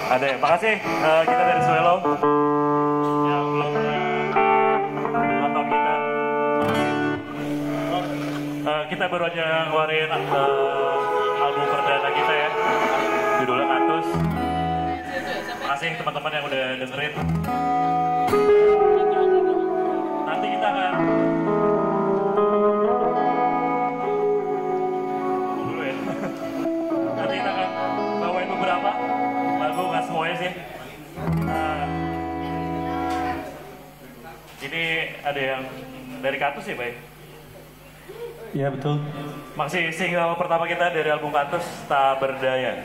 Ada ya, makasih kita dari Swelo yang belum pernah nonton kita. Kita baru aja ngeluarin album perdana kita ya, judulnya Katus. Makasih teman-teman yang udah dengerin. Nanti kita akan dulu ya. Nanti kita akan bawain beberapa lagu, nggak semuanya sih. Ini ada yang dari Katus ya, Bay? Iya betul. Masih single pertama kita dari album Katus, Tak Berdaya.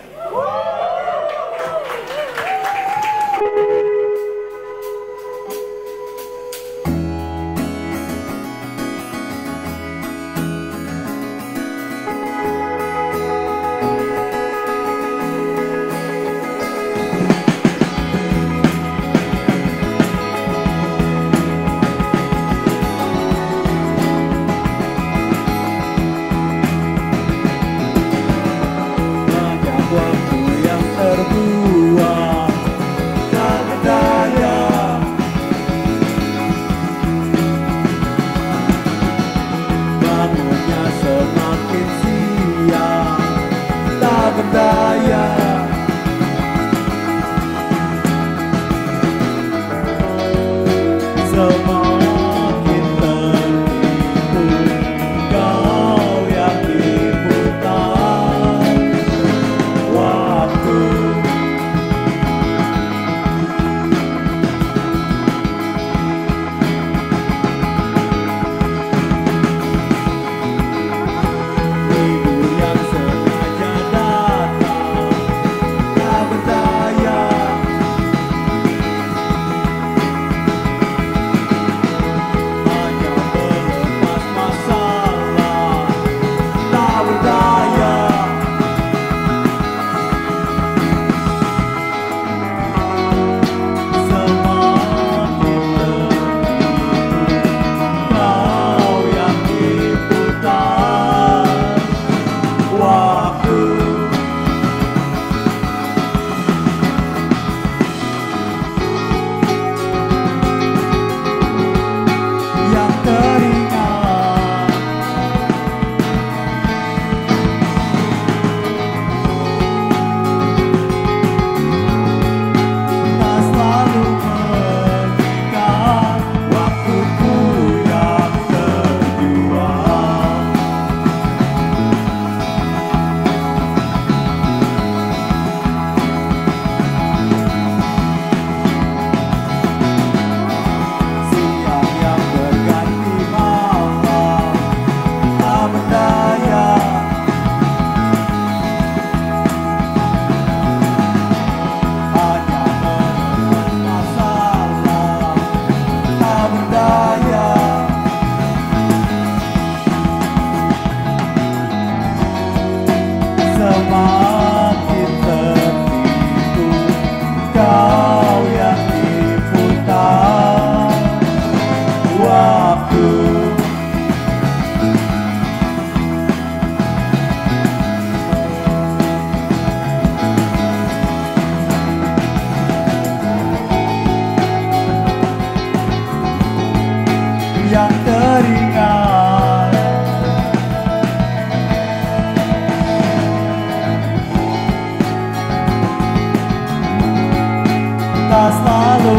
Selalu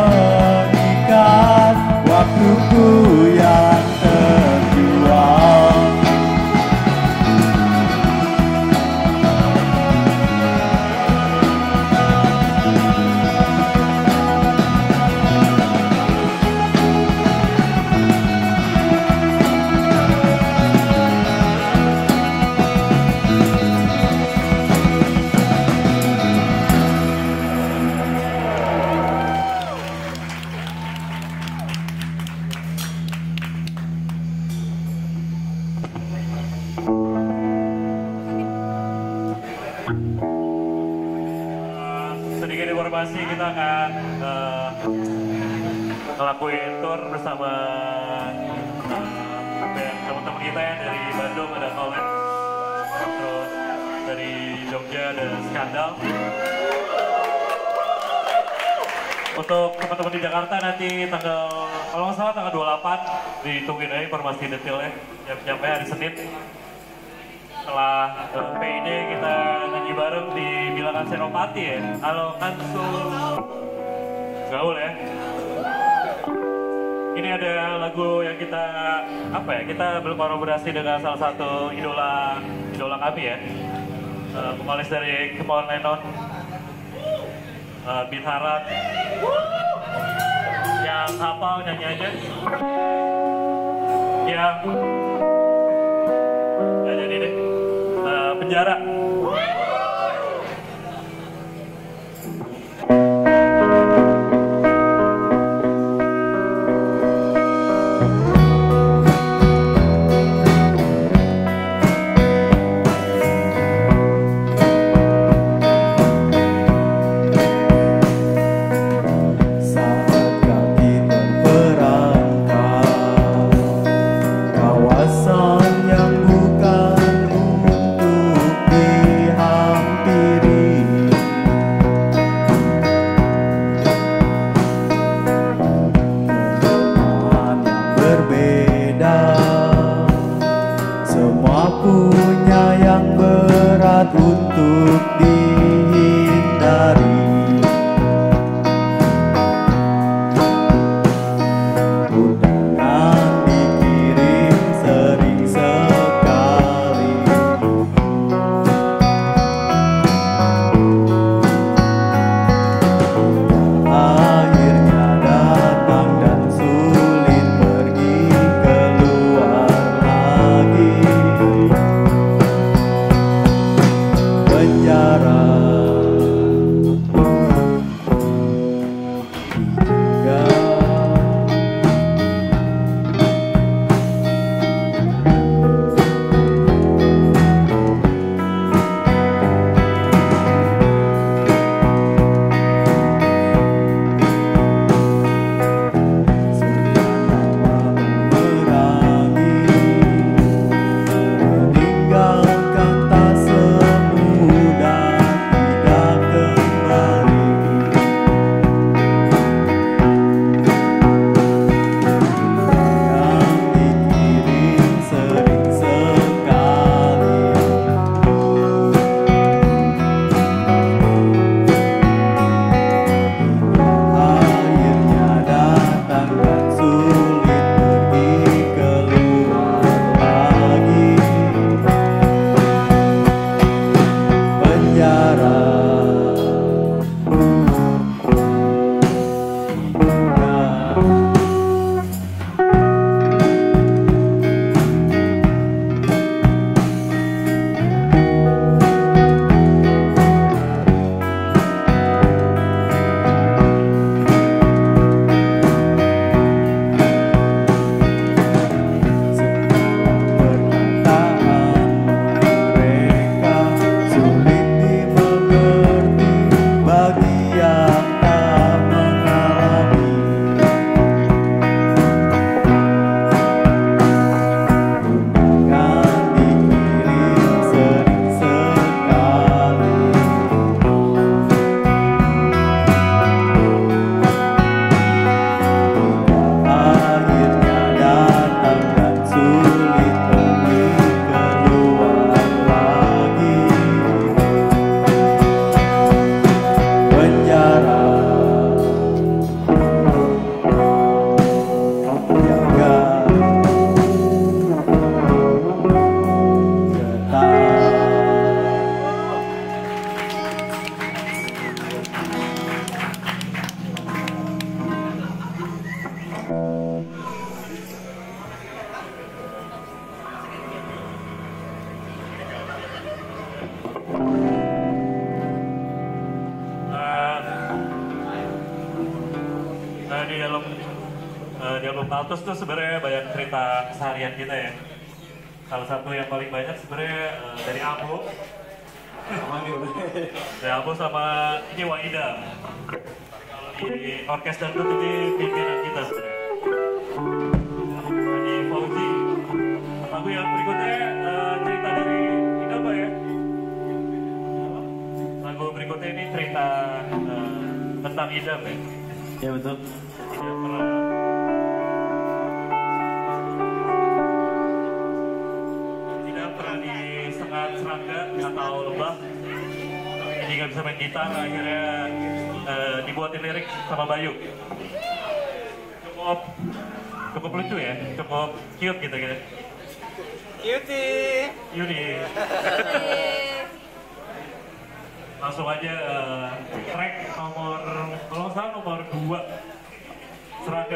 mengikat waktuku yang terjual. Sedikit informasi, kita akan ngelakuin tour bersama teman-teman kita ya dari Bandung, ada Collab, terus dari Jogja ada Skandal. Untuk teman-teman di Jakarta nanti tanggal, kalau nggak salah tanggal 28, ditungguin aja informasi detailnya. Nyampe hari Senin. Setelah PID kita nyanyi bareng di Bilangan Senopati ya. Halo Kansul. Gaul ya. Ini ada lagu yang kita, kita berkolaborasi dengan salah satu idola kami ya. Vokalis dari Kemauan Lennon. Binharat yang hafal nyanyi aja yang ya jadi deh penjara. Untuk dihindari, undangan dikirim sering sekali. Akhirnya datang dan sulit pergi keluar lagi. Penjara di album Altus tuh sebenarnya banyak cerita keseharian kita ya. Salah satu yang paling banyak sebenarnya dari Abu. Dari Abu sama ini Waida. Kalau di orkes dangdut ini pimpinan kita sebenarnya. Ini Fauzi. Lagu yang berikutnya cerita dari ini apa ya? Lagu berikutnya ini cerita tentang Idam ya. Ya betul. Tidak pernah disengat serangga atau lebah. Ini nggak bisa main gitar, akhirnya dibuatin lirik sama Bayu. Cukup lucu ya, cukup cute gitu. Cutie. Yuni. Langsung aja track nomor, kalau nggak salah nomor 2, Serangga.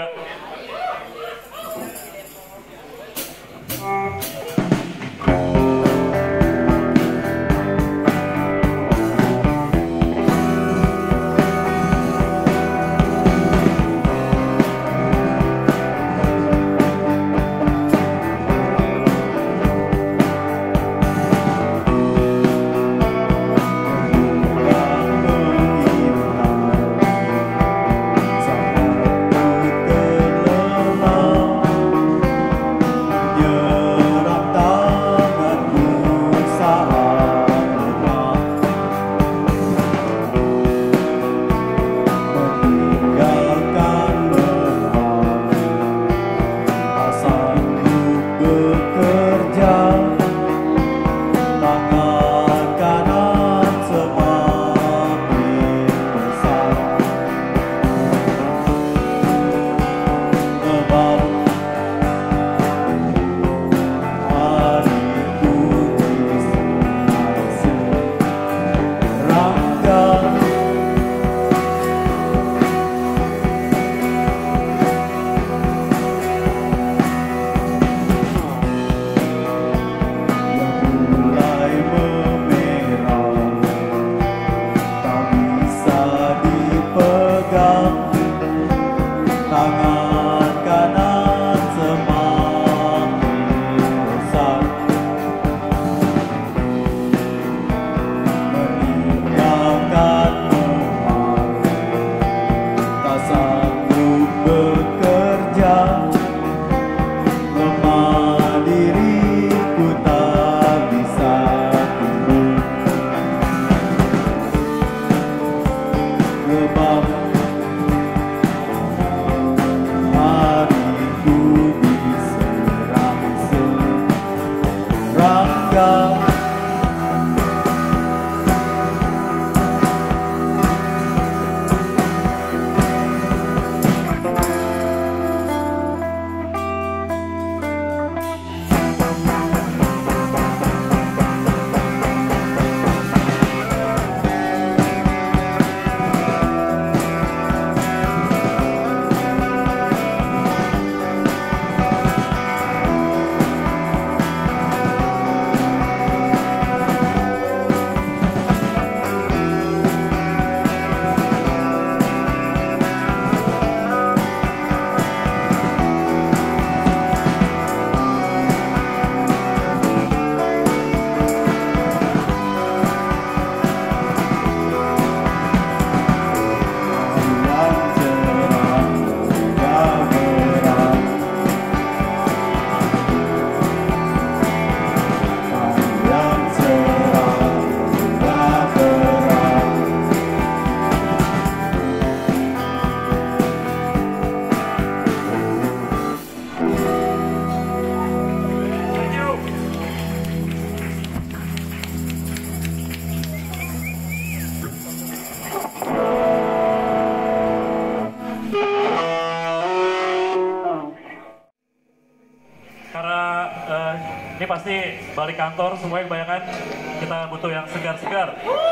Ini pasti balik kantor semuanya kebanyakan, kita butuh yang segar-segar.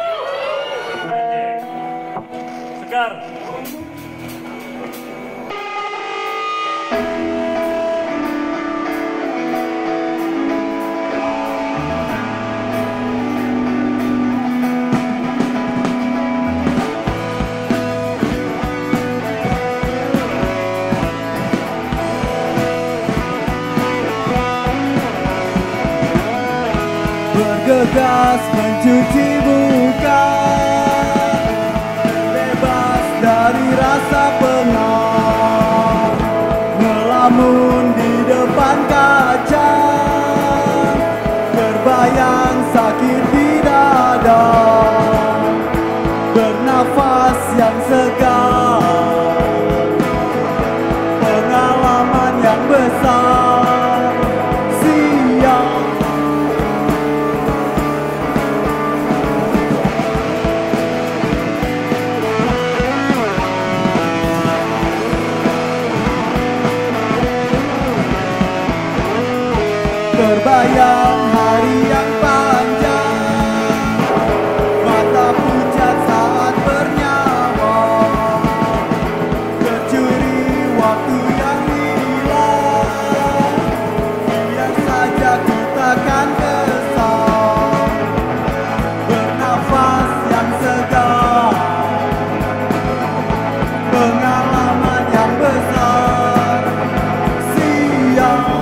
Segar. Bergegas mencuci muka, bebas dari rasa pengap, melamun di depan kaca, terbayang sakit di dada, bernafas yang segar. Sayang hari yang panjang, mata pucat saat bernyawa, tercuri waktu yang hilang. Biar saja ku takkan kesal, bernafas yang segar, pengalaman yang besar. Siang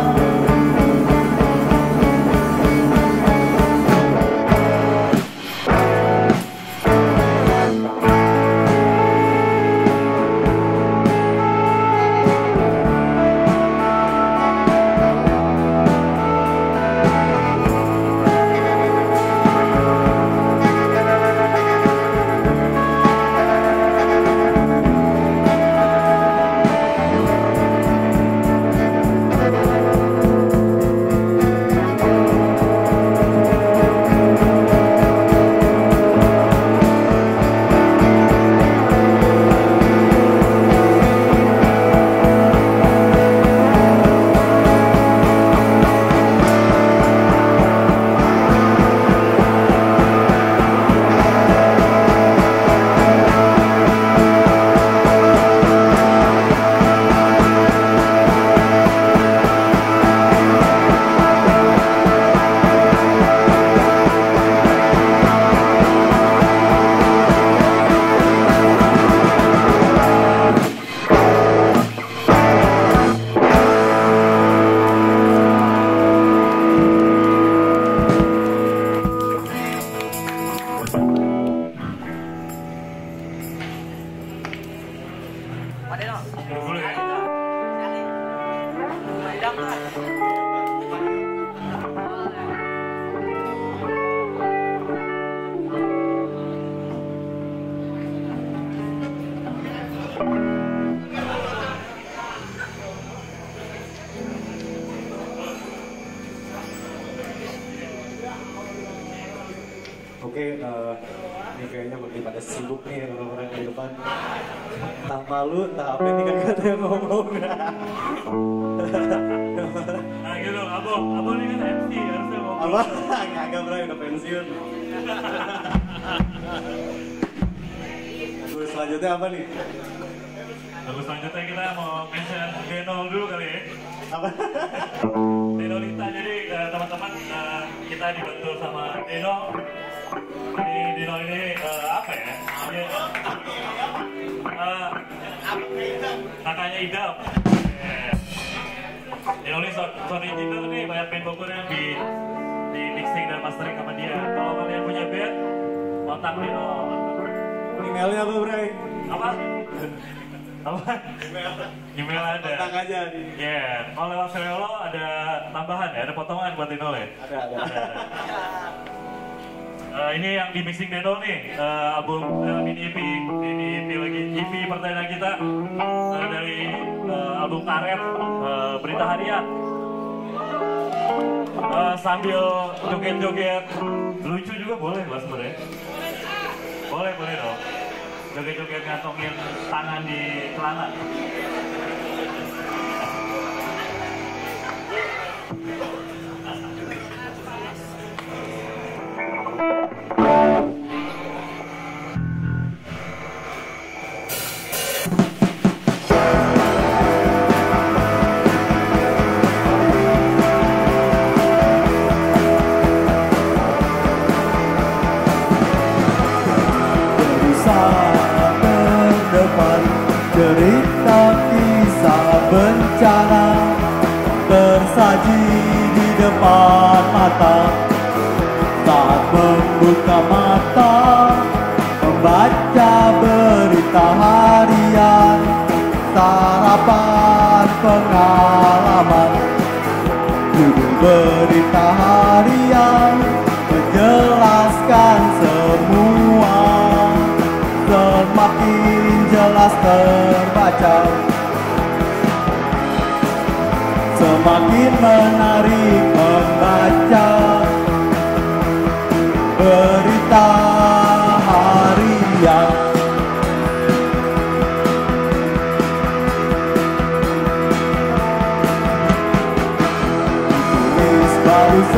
Dulu ya. Oke, ini kayaknya lebih pada sibuk nih orang-orang di depan. Entah malu, entah apa nih kan kata yang ngomong. Nah gitu, Abo ini kan MC, harusnya ngomong. Apa? Kagak bro, udah pensiun. Terus selanjutnya apa nih? Terus selanjutnya kita mau mention Denol dulu kali ya. Apa? Denolita, jadi teman-teman kita dibantu sama Deno. Ini Deno ini apa ya? Dia, kakaknya Idam. Deno ini Sony Digital nih, banyak band Bogor yang di mixing dan mastering sama dia. Kalau kalian punya band, kontak Deno. Emailnya apa bro? Apa? Apa? Email ada. Kontak aja nih. Ya, kalau lewat Serelo ada tambahan ya, ada potongan buat Deno ya? Ada. Ini yang di mixing Deno nih, album mini EP lagi, EP perdana kita dari album karet Berita Harian. Sambil joget-joget lucu juga boleh lah sebenarnya. Boleh dong. Joget-joget ngantongin tangan di celana. Cerita kisah bencana tersaji di depan mata. Saat membuka mata, membaca berita harian, sarapan pengalaman. Judul berita harian menjelaskan semua, semakin jelas terbaca, semakin menarik membaca berita harian. Ditulis baru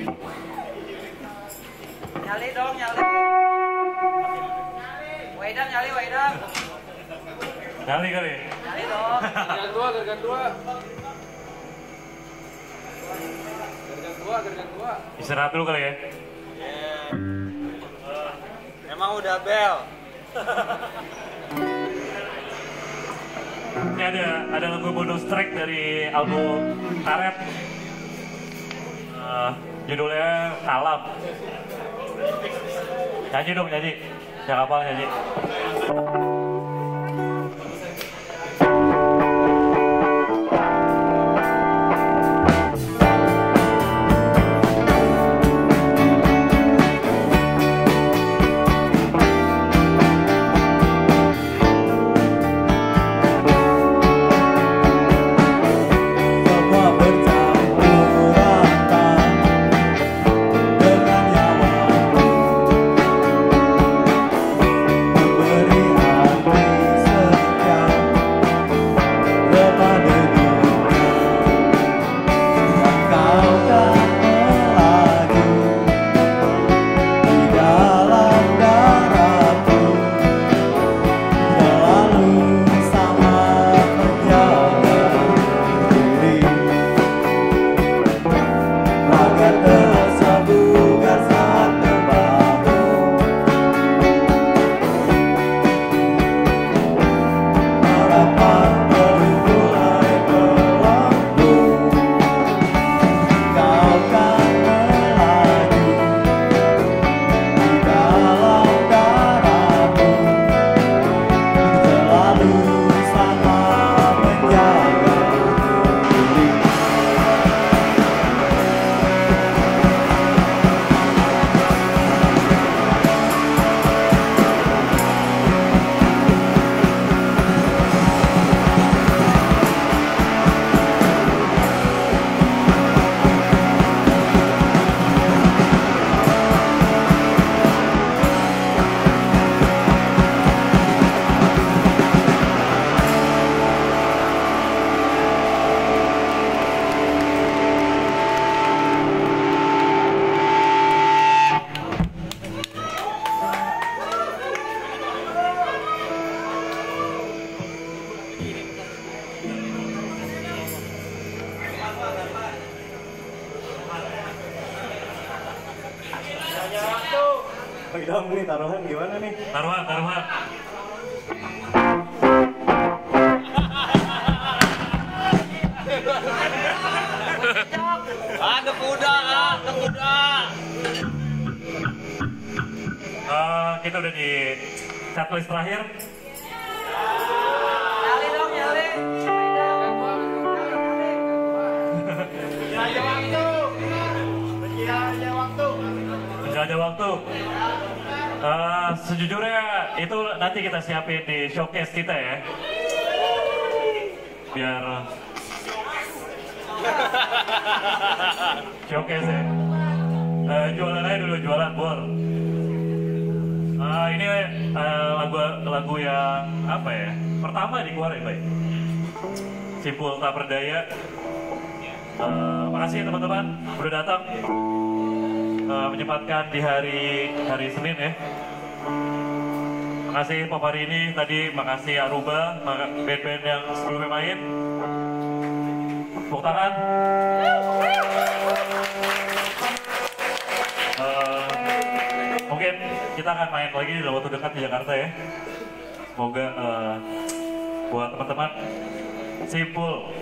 Nyali dong, nyali. Waidam, nyali, Waidam. Nyali kali. Nyali dong. Gergan dua. Gergan dua. Istirahat dulu kali ya. Emang udah bel. Ini ada lagu bonus track dari album Karet. Judulnya Kalam. Nyanyi dong, nyanyi. Yang apa nyanyi? Semua bercampur rata dengan nyawaku, memberi arti setia kepada dunia. Dan kau kan melaju di dalam darahku, selalu sama menjaga diri. Raga terasa bukan saat terbangun, harapan baru mulai berlabuh. Kau kan melaju di dalam darahku, selalu sama menjaga diri. Bagi dong nih taruhan gimana nih? Taruhan. Ada kuda. Kita udah di setlist terakhir. Nyali dong, nyali. Menjelajah waktu. Sejujurnya itu nanti kita siapin di showcase kita ya. Biar showcase ya. Jualan aja dulu, jualan bor. Ini lagu yang apa ya? Pertama dikeluarin, baik. Simpul Tak Berdaya. Makasih teman-teman udah datang, menyempatkan di hari Senin ya. Makasih Pop hari ini tadi, makasih Aruba, band-band yang sebelumnya main. Tepuk tangan. Mungkin kita akan main lagi dalam waktu dekat di Jakarta ya. Semoga buat teman-teman Simpul.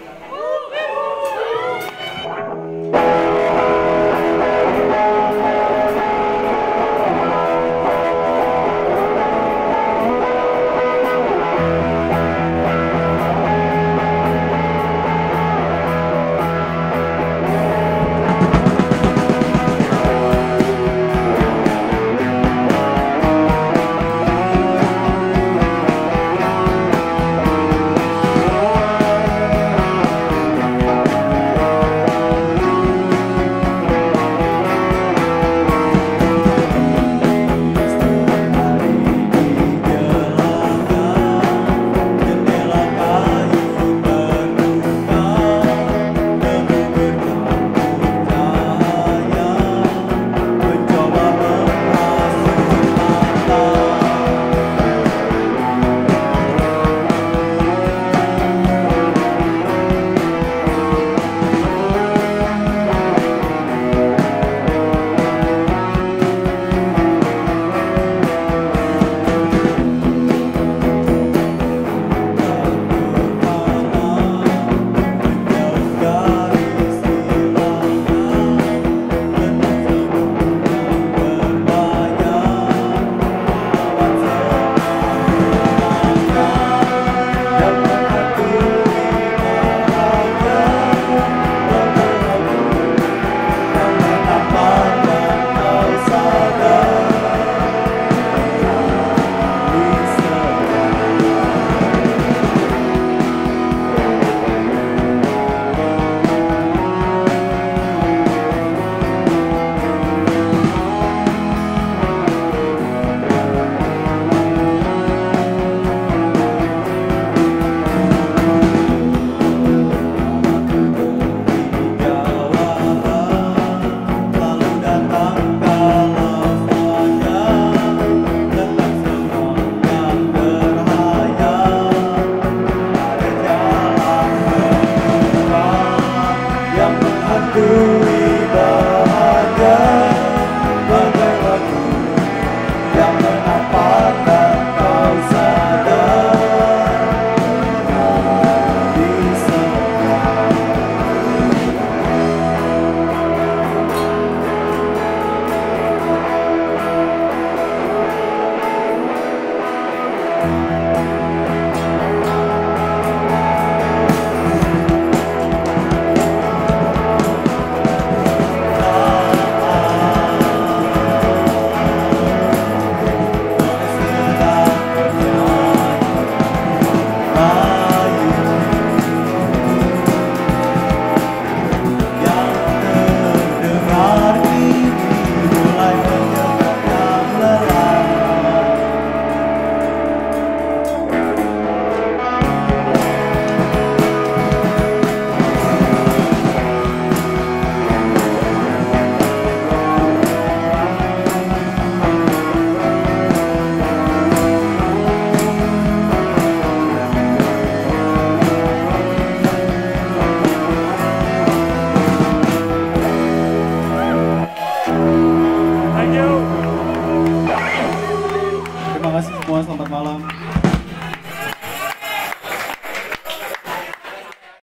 kasih semua, selamat malam.